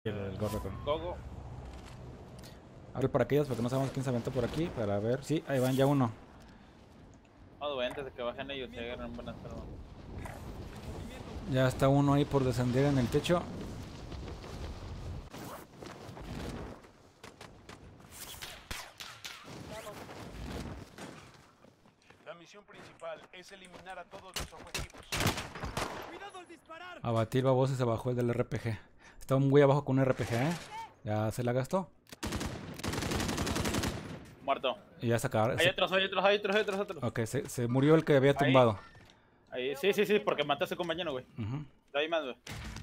El gorro con... Gogo. Abre paracaídas porque no sabemos quién se aventó por aquí. Para ver. Sí, ahí van ya uno. Antes de que bajen ellos se agarran buenas armas. Ya está uno ahí por descender en el techo. La misión principal es eliminar a todos los objetivos. ¡Cuidado al disparar! Abatir baboso y se bajó el del RPG. Está muy abajo con un RPG, ¿eh? Ya se la gastó. Muerto. Y ya se acabó. Hay otros. Ok, se murió el que había tumbado. Ahí, sí, porque maté a ese compañero, güey. De ahí más, güey.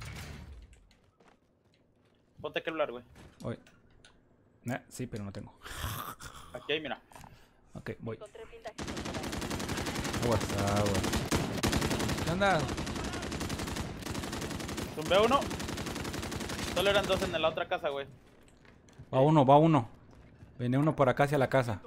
Ponte que hablar, güey. Oye. Sí, pero no tengo. Aquí hay, mira. Ok, voy. Aguas. ¿Qué onda? Tumbé uno. Solo eran dos en la otra casa, güey. Va uno. Viene uno por acá hacia la casa.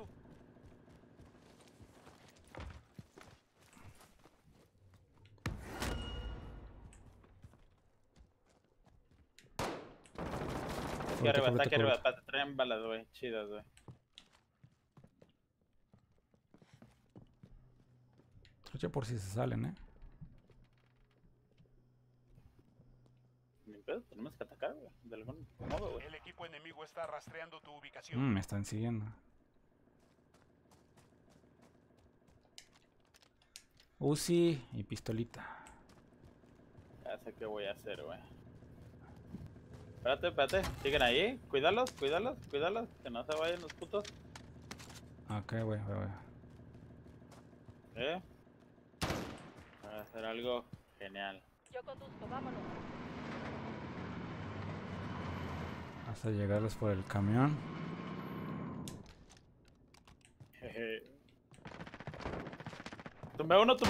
Aquí arriba, está aquí arriba. Te traen balas, güey. Chidas, güey. Trucha por si se salen, ¿eh? Ni pedo, tenemos que atacar, güey. De algún modo, güey. El equipo enemigo está rastreando tu ubicación. Me están siguiendo. Uzi y pistolita. Ya sé qué voy a hacer, güey. Espérate. Siguen ahí. Cuídalos. Que no se vayan los putos. Ok, voy. Voy a hacer algo genial. Yo conduzco, vámonos. Hasta llegarles por el camión. Jeje. Tumbé uno.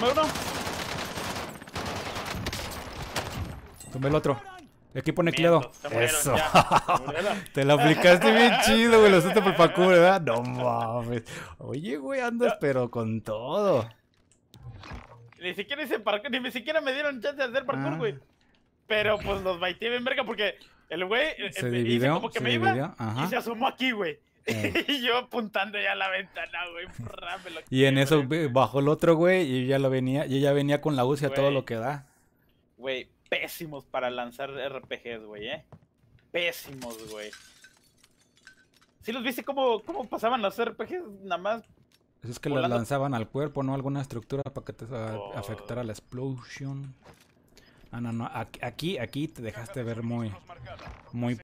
Tumbé el otro. Equipo necleado. Se murieron, Eso. ya. Se murieron. Te la aplicaste bien chido, güey. Lo hiciste por parkour, ¿verdad? No mames. Oye, güey, andas pero con todo. Ni siquiera hice parkour, ni siquiera me dieron chance de hacer parkour, güey. Pero pues los baiteé bien verga porque el güey Se dividió, como que me iba ajá. y se asomó aquí, güey. Y yo apuntando ya a la ventana, güey. Y en eso bajó el otro, güey, y ya venía con la UCI a todo lo que da. Güey, pésimos para lanzar RPGs, güey, Pésimos, güey. ¿Sí los viste cómo pasaban los RPGs? Nada más. Es que los lanzaban al cuerpo, no a alguna estructura para que te afectara la explosión. No. Aquí te dejaste ver muy